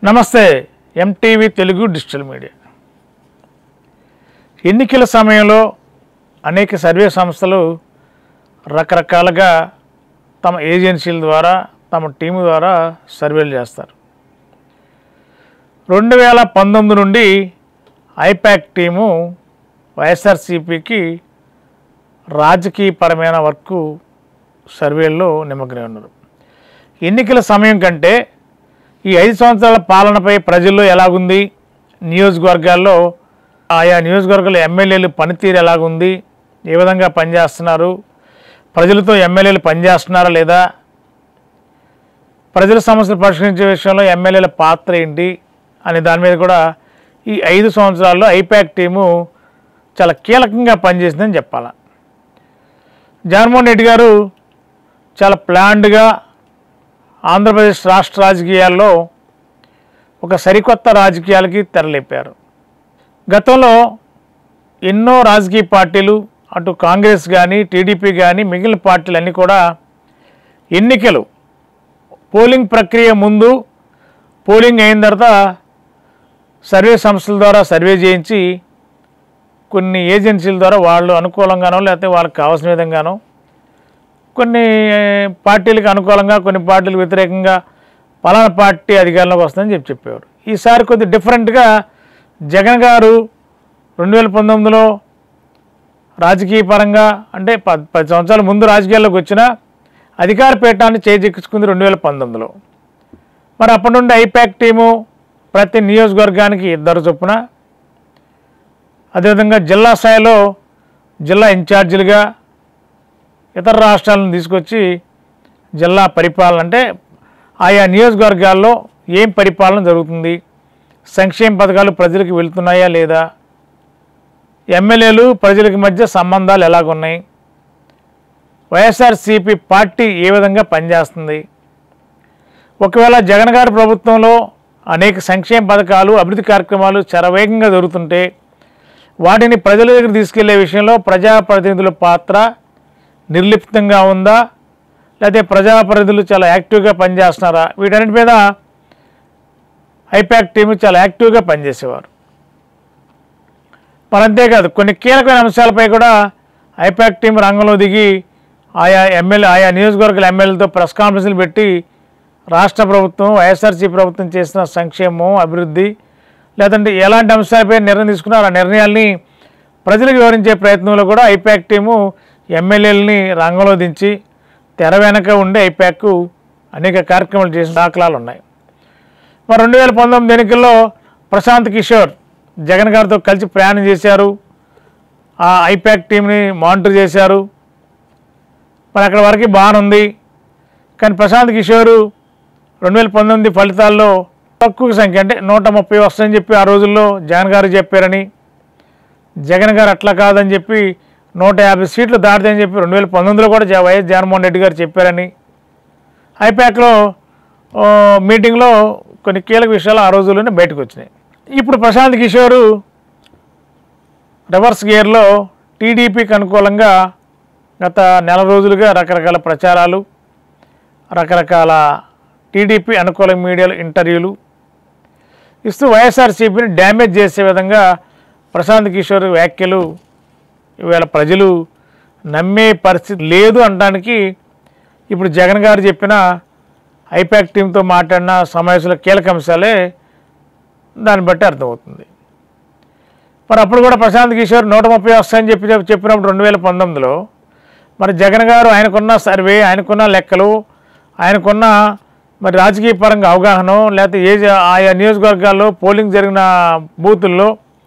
నమస్తే MTV Telugu digital media. ఎన్నికల సమయంలో అనేక సర్వే సంస్థలు రకరకాలుగా తమ ఏజెన్సీల ద్వారా తమ టీము ద్వారా సర్వేలు చేస్తారు. 2019 నుండి ఐపాక్ టీము వైఎస్ఆర్సీపీకి రాజకీయపరమైన వర్క్ సర్వేల్లో నిమగ్నమై ఉన్నారు. ఎన్నికల సమయం కంటే ఈ 5 సంవత్సరాల పాలనపై ప్రజల్లో ఎలాగుంది, నియోజకవర్గాల్లో ఆయా నియోజకవర్గాల ఎమ్మెల్యేలు పనితీరు ఎలాగుంది, ఏ విధంగా పనిచేస్తున్నారు, ప్రజలతో ఎమ్మెల్యేలు పనిచేస్తున్నారా లేదా, ప్రజల సమస్యలు పరిష్కరించే విషయంలో ఎమ్మెల్యేల పాత్ర ఏంటి అనే దాని మీద కూడా ఈ 5 సంవత్సరాల్లో ఐపాక్ టీము చాలా కీలకంగా పనిచేసిందని చెప్పాలి. జగన్మోహన్ రెడ్డి గారు చాలా ప్లాన్డ్గా ఆంధ్రప్రదేశ్ రాష్ట్ర రాజకీయాల్లో ఒక సరికొత్త రాజకీయాలకి తెరలేపారు. గతంలో ఎన్నో రాజకీయ పార్టీలు, అటు కాంగ్రెస్ కానీ టీడీపీ కానీ మిగిలిన పార్టీలన్నీ కూడా ఎన్నికలు పోలింగ్ ప్రక్రియ ముందు, పోలింగ్ అయిన తర్వాత సర్వే సంస్థల ద్వారా సర్వే చేయించి కొన్ని ఏజెన్సీల ద్వారా వాళ్ళు అనుకూలంగానో లేకపోతే వాళ్ళకి కావాల్సిన విధంగానో కొన్ని పార్టీలకు అనుకూలంగా కొన్ని పార్టీలకు వ్యతిరేకంగా పలానా పార్టీ అధికారంలోకి వస్తుందని చెప్పేవారు. ఈసారి కొద్ది డిఫరెంట్గా జగన్ గారు 2019లో రాజకీయ పరంగా అంటే 10 సంవత్సరాల ముందు రాజకీయాల్లోకి వచ్చిన అధికార పీఠాన్ని చేజిక్కించుకుంది 2019లో. మరి అప్పటి నుండి ఐపాక్ టీము ప్రతి నియోజకవర్గానికి 2 చొప్పున, అదేవిధంగా జిల్లా స్థాయిలో జిల్లా ఇన్ఛార్జీలుగా ఇతర రాష్ట్రాలను తీసుకొచ్చి జిల్లా పరిపాలన అంటే ఆయా నియోజకవర్గాల్లో ఏం పరిపాలన జరుగుతుంది, సంక్షేమ పథకాలు ప్రజలకు వెళ్తున్నాయా లేదా, ఎమ్మెల్యేలు ప్రజలకి మధ్య సంబంధాలు ఎలాగున్నాయి, వైఎస్ఆర్సీపీ పార్టీ ఏ విధంగా పనిచేస్తుంది, ఒకవేళ జగన్ గారి ప్రభుత్వంలో అనేక సంక్షేమ పథకాలు అభివృద్ధి కార్యక్రమాలు శరవేగంగా జరుగుతుంటే వాటిని ప్రజల దగ్గర తీసుకెళ్లే విషయంలో ప్రజాప్రతినిధుల పాత్ర నిర్లిప్తంగా ఉందా, లేకపోతే ప్రజాప్రతినిధులు చాలా యాక్టివ్గా పనిచేస్తున్నారా, వీటన్నిటి మీద ఐపాక్ టీము చాలా యాక్టివ్గా పనిచేసేవారు. మరి అంతేకాదు కొన్ని కీలకమైన అంశాలపై కూడా ఐపాక్ టీం రంగంలో దిగి ఆయా నియోజకవర్గాల ఎమ్మెల్యేలతో ప్రెస్ కాన్ఫరెన్స్లు పెట్టి రాష్ట్ర ప్రభుత్వం వైఎస్ఆర్సీ ప్రభుత్వం చేసిన సంక్షేమం అభివృద్ధి లేదంటే ఎలాంటి అంశాలపై నిర్ణయం తీసుకున్నారో ఆ నిర్ణయాల్ని ప్రజలకు వివరించే ప్రయత్నంలో కూడా ఐపాక్ టీము ఎమ్మెల్యేలని రంగంలో దించి తెర వెనక ఉండే ఐపాక్ అనేక కార్యక్రమాలు చేసిన దాఖలాలు ఉన్నాయి. మరి 2019 ఎన్నికల్లో ప్రశాంత్ కిషోర్ జగన్ గారితో కలిసి ప్రయాణం చేశారు, ఆ ఐపాక్ టీంని మానిటర్ చేశారు. మరి అక్కడ వరకు బాగానుంది. కానీ ప్రశాంత్ కిషోర్ 2019 ఫలితాల్లో తక్కువ సంఖ్య అంటే 130 వస్తాయని చెప్పి ఆ రోజుల్లో జగన్ గారు చెప్పారని, జగన్ గారు అట్లా కాదని చెప్పి 150 సీట్లు దాటుతాయని చెప్పి 2019లో కూడా వైఎస్ జగన్మోహన్ రెడ్డి గారు చెప్పారని ఐపాక్లో మీటింగ్లో కొన్ని కీలక విషయాలు ఆ రోజుల్లోనే బయటకు వచ్చినాయి. ఇప్పుడు ప్రశాంత్ కిషోర్ రివర్స్ గేర్లో టీడీపీకి అనుకూలంగా గత నెల రోజులుగా రకరకాల ప్రచారాలు, రకరకాల టీడీపీ అనుకూల మీడియాలో ఇంటర్వ్యూలు ఇస్తూ వైఎస్ఆర్సీపీని డ్యామేజ్ చేసే విధంగా ప్రశాంత్ కిషోర్ వ్యాఖ్యలు ఇవాళ ప్రజలు నమ్మే పరిస్థితి లేదు అనడానికి ఇప్పుడు జగన్ గారు చెప్పిన ఐపాక్ టీంతో మాట్లాడిన సమావేశంలో కీలక అంశాలే దాన్ని బట్టి అర్థమవుతుంది. మరి అప్పుడు కూడా ప్రశాంత్ కిషోర్ 130 వస్తాయని చెప్పినప్పుడు 2019లో మరి జగన్ గారు ఆయనకున్న సర్వే, ఆయనకున్న లెక్కలు, ఆయనకున్న మరి రాజకీయ పరంగా అవగాహన లేకపోతే ఆయా నియోజకవర్గాల్లో పోలింగ్ జరిగిన బూతుల్లో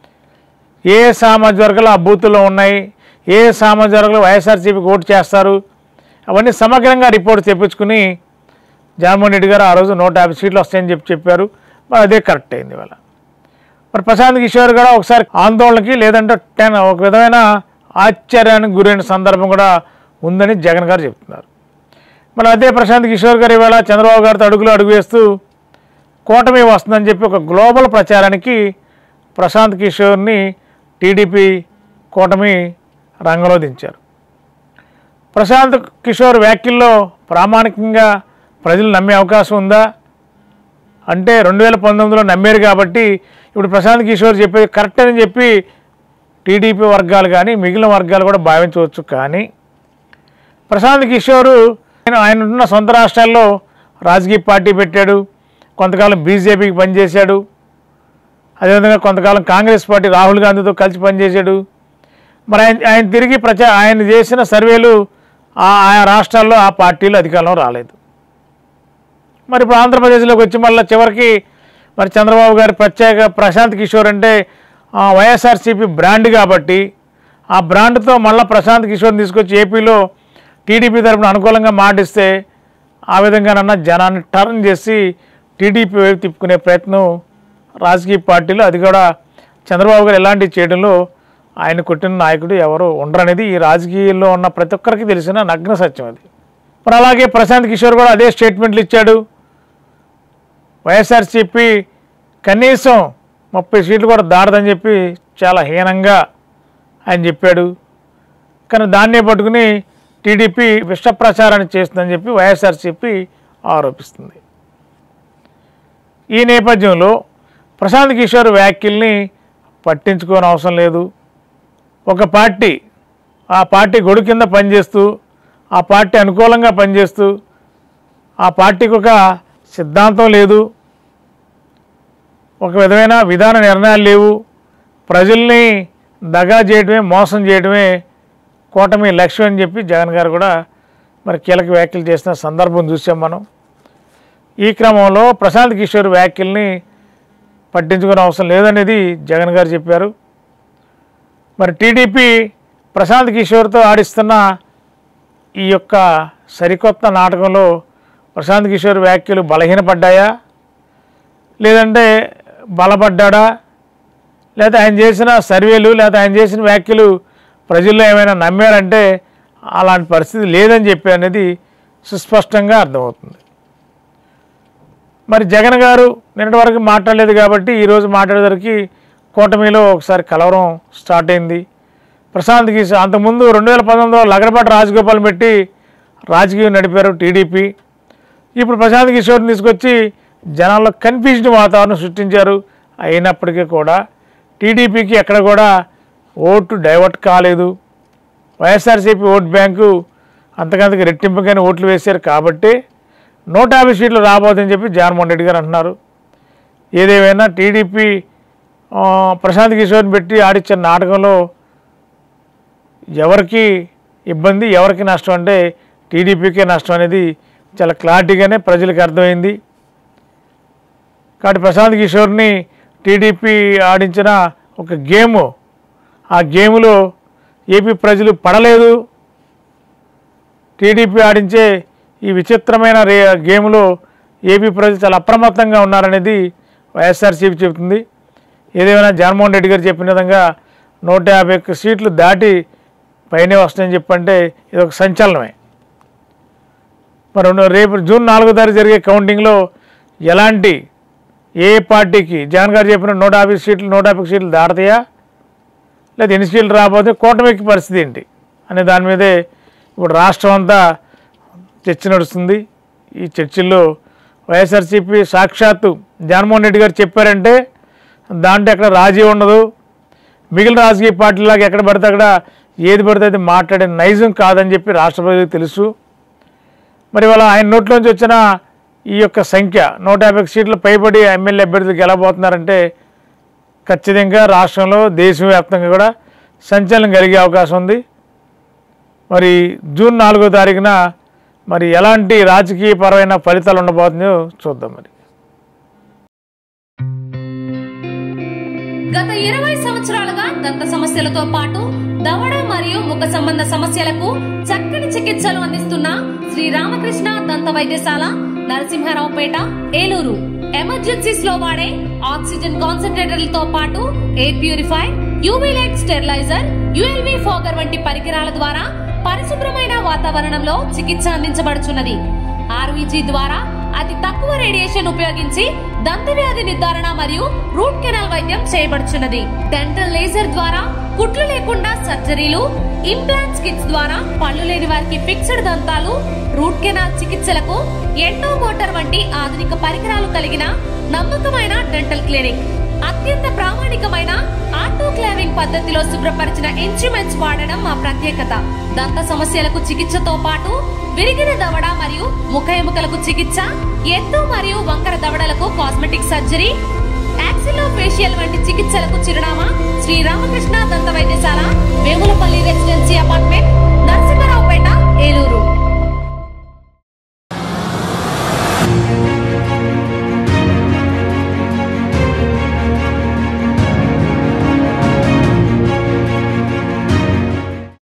ఏ సామాజిక వర్గాలు ఆ బూతుల్లో ఉన్నాయి, ఏ సామాజిక వర్గాలు వైఎస్ఆర్సీపీకి ఓటు చేస్తారు, అవన్నీ సమగ్రంగా రిపోర్ట్ తెప్పించుకుని జగన్మోహన్ రెడ్డి గారు ఆ రోజు 150 సీట్లు వస్తాయని చెప్పారు. మరి అదే కరెక్ట్ అయింది. ఇవాళ మరి ప్రశాంత్ కిషోర్ కూడా ఒకసారి ఆందోళనకి లేదంటే ఒక విధమైన ఆశ్చర్యానికి గురైన సందర్భం కూడా ఉందని జగన్ గారు చెప్తున్నారు. మరి అదే ప్రశాంత్ కిషోర్ గారు ఇవాళ చంద్రబాబు గారితో అడుగు వేస్తూ కూటమి వస్తుందని చెప్పి ఒక గ్లోబల్ ప్రచారానికి ప్రశాంత్ కిషోర్ని టీడీపీ కూటమి రంగంలో దించారు. ప్రశాంత్ కిషోర్ వ్యాఖ్యల్లో ప్రామాణికంగా ప్రజలు నమ్మే అవకాశం ఉందా, అంటే 2019లో నమ్మారు కాబట్టి ఇప్పుడు ప్రశాంత్ కిషోర్ చెప్పేది కరెక్ట్ అని చెప్పి టీడీపీ వర్గాలు కానీ మిగిలిన వర్గాలు కూడా భావించవచ్చు. కానీ ప్రశాంత్ కిషోర్ ఆయన ఉన్న సొంత రాష్ట్రాల్లో రాజకీయ పార్టీ పెట్టాడు, కొంతకాలం బీజేపీకి పనిచేశాడు, అదేవిధంగా కొంతకాలం కాంగ్రెస్ పార్టీ రాహుల్ గాంధీతో కలిసి పనిచేశాడు. మరి ఆయన తిరిగి ఆయన చేసిన సర్వేలు ఆయా రాష్ట్రాల్లో ఆ పార్టీలు అధికారంలో రాలేదు. మరి ఇప్పుడు ఆంధ్రప్రదేశ్లోకి వచ్చి మళ్ళీ చివరికి మరి చంద్రబాబు గారి ప్రత్యేక ప్రశాంత్ కిషోర్ అంటే వైఎస్ఆర్సీపీ బ్రాండ్ కాబట్టి ఆ బ్రాండ్తో మళ్ళీ ప్రశాంత్ కిషోర్ని తీసుకొచ్చి ఏపీలో టీడీపీ తరఫున అనుకూలంగా మాటిస్తే ఆ విధంగానన్నా జనాన్ని టర్న్ చేసి టీడీపీ వైపు తిప్పుకునే ప్రయత్నం రాజకీయ పార్టీలు, అది కూడా చంద్రబాబు గారు ఎలాంటివి చేయడంలో ఆయన కొట్టిన నాయకుడు ఎవరు ఉండరనేది ఈ రాజకీయాల్లో ఉన్న ప్రతి ఒక్కరికి తెలిసిన నగ్న సత్యం అది. మరి అలాగే ప్రశాంత్ కిషోర్ కూడా అదే స్టేట్మెంట్లు ఇచ్చాడు. వైఎస్ఆర్సీపీ కనీసం 30 సీట్లు కూడా దాడదని చెప్పి చాలా హీనంగా ఆయన చెప్పాడు. కానీ దాన్నే పట్టుకుని టీడీపీ విష ప్రచారాన్ని చేస్తుందని చెప్పి వైఎస్ఆర్సీపీ ఆరోపిస్తుంది. ఈ నేపథ్యంలో ప్రశాంత్ కిషోర్ వ్యాఖ్యల్ని పట్టించుకోని అవసరం లేదు. ఒక పార్టీ ఆ పార్టీ గొడుగు కింద పనిచేస్తూ, ఆ పార్టీ అనుకూలంగా పనిచేస్తూ, ఆ పార్టీకి ఒక సిద్ధాంతం లేదు, ఒక విధమైన విధాన నిర్ణయాలు లేవు, ప్రజల్ని దగా చేయడమే మోసం చేయడమే కూటమి లక్ష్యం అని చెప్పి జగన్ గారు కూడా మరి కీలక వ్యాఖ్యలు చేసిన సందర్భం చూసాం మనం. ఈ క్రమంలో ప్రశాంత్ కిషోర్ వ్యాఖ్యల్ని పట్టించుకునే అవసరం లేదనేది జగన్ గారు చెప్పారు. మరి టీడీపీ ప్రశాంత్ కిషోర్తో ఆడిస్తున్న ఈ యొక్క సరికొత్త నాటకంలో ప్రశాంత్ కిషోర్ వ్యాఖ్యలు బలహీనపడ్డాయా, లేదంటే బలపడ్డా, లేదా ఆయన చేసిన సర్వేలు లేదా ఆయన చేసిన వ్యాఖ్యలు ప్రజల్లో ఏమైనా నమ్మారంటే అలాంటి పరిస్థితి లేదని చెప్పి అనేది సుస్పష్టంగా అర్థమవుతుంది. మరి జగన్ గారు నిన్నటి వరకు మాట్లాడలేదు కాబట్టి ఈరోజు మాట్లాడేసరికి కూటమిలో ఒకసారి కలవరం స్టార్ట్ అయింది. ప్రశాంత్ కిషోర్ అంతకుముందు 2019లో లగడపాటి రాజగోపాల్ పెట్టి రాజకీయం నడిపారు టీడీపీ. ఇప్పుడు ప్రశాంత్ కిషోర్ని తీసుకొచ్చి జనాల్లో కన్ఫ్యూజ్డ్ వాతావరణం సృష్టించారు. అయినప్పటికీ కూడా టీడీపీకి ఎక్కడ కూడా ఓటు డైవర్ట్ కాలేదు. వైఎస్ఆర్సీపీ ఓటు బ్యాంకు అంతకంతకు రెట్టింపుగానే ఓట్లు వేశారు కాబట్టి 150 సీట్లు రాబోదని చెప్పి జగన్మోహన్ రెడ్డి గారు అంటున్నారు. ఏదేమైనా టీడీపీ ప్రశాంత్ కిషోర్ని పెట్టి ఆడిచ్చిన నాటకంలో ఎవరికి ఇబ్బంది, ఎవరికి నష్టం అంటే టీడీపీకే నష్టం అనేది చాలా క్లారిటీగానే ప్రజలకు అర్థమైంది. కాబట్టి ప్రశాంత్ కిషోర్ని టీడీపీ ఆడించిన ఒక గేము, ఆ గేములో ఏపీ ప్రజలు పడలేదు. టీడీపీ ఆడించే ఈ విచిత్రమైన గేములో ఏపీ ప్రజలు చాలా అప్రమత్తంగా ఉన్నారనేది వైఎస్ఆర్సీపీ చెబుతుంది. ఏదేమైనా జగన్మోహన్ రెడ్డి గారు చెప్పిన విధంగా 151 సీట్లు దాటి పైనే వస్తాయని చెప్పంటే ఇది ఒక సంచలనమే. మరి రేపు జూన్ 4వ తారీఖు జరిగే కౌంటింగ్లో ఎలాంటి ఏ పార్టీకి జగన్ గారు చెప్పిన 150 సీట్లు దాడతాయా, లేదా ఎన్ని సీట్లు రాబోతే కూటమికి పరిస్థితి ఏంటి అనే దాని మీదే ఇప్పుడు రాష్ట్రం అంతా చర్చ నడుస్తుంది. ఈ చర్చల్లో వైఎస్ఆర్సీపీ సాక్షాత్తు జగన్మోహన్ రెడ్డి గారు చెప్పారంటే దాంట్లో ఎక్కడ రాజీ ఉండదు. మిగిలిన రాజకీయ పార్టీలాగా ఎక్కడ పడితే అక్కడ ఏది పడితే అది మాట్లాడే నైజం కాదని చెప్పి రాష్ట్ర ప్రజలకు తెలుసు. మరి వాళ్ళ ఆయన నోట్లోంచి వచ్చిన ఈ యొక్క సంఖ్య 150 సీట్లు పైబడి ఎమ్మెల్యే అభ్యర్థులు గెలవబోతున్నారంటే ఖచ్చితంగా రాష్ట్రంలో దేశవ్యాప్తంగా కూడా సంచలనం కలిగే అవకాశం ఉంది. మరి జూన్ 4వ తారీఖున మరి ఎలాంటి రాజకీయపరమైన ఫలితాలు ఉండబోతుందో చూద్దాం. మరి గత 20 సంవత్సరాలుగా దంత సమస్యలతో పాటు దవడ మరియు ముఖ సంబంధ సమస్యలకు చక్కని చికిత్సలు అందిస్తున్న శ్రీ రామకృష్ణ దంత వైద్యశాల, నరసింహారావుపేట, ఏలూరు. ఎమర్జెన్సీస్ లో వాడే ఆక్సిజన్ కాన్సంట్రేటర్లతో పాటు air purify, UV light steriliser, ULV fogger వంటి పరికరాల ద్వారా పరిశుభ్రమైన వాతావరణంలో చికిత్స అందించబడుచున్నది. RVG ద్వారా అతి తక్కువ రేడియేషన్ ఉపయోగించి దంత వ్యాధి నిర్ధారణ మరియు రూట్ కెనాల్ వైద్యం చేయబడుచున్నది. డెంటల్ లేజర్ ద్వారా కుట్లు లేకుండా సర్జరీలు, ఇంప్లాంట్స్ కిట్స్ ద్వారా పళ్ళు లేని వారికి ఫిక్స్డ్ దంతాలు, రూట్ కెనాల్ చికిత్సలకు ఎండో మోటార్ వంటి ఆధునిక పరికరాలు కలిగిన నమ్మకమైన డెంటల్ క్లినిక్. అత్యంత ప్రామాణికమైన ఆటోక్లావింగ్ పద్ధతిలో శుభ్రపరిచిన ఇన్స్ట్రుమెంట్స్ వాడడం మా ప్రత్యేకత. దంత సమస్యలకు చికిత్సతో పాటు విరిగిన దవడ మరియు ముఖ ఎముకలకు చికిత్స, ఎత్తు మరియు వంకర దవడలకు కాస్మెటిక్ సర్జరీ, యాక్సిలోఫేషియల్ వంటి చికిత్సలకు చిరునామా శ్రీ రామకృష్ణ దంత వైద్యశాల, వేములపల్లి రెసిడెన్సీ అపార్ట్మెంట్, నరసింహారావుపేట, ఏలూరు.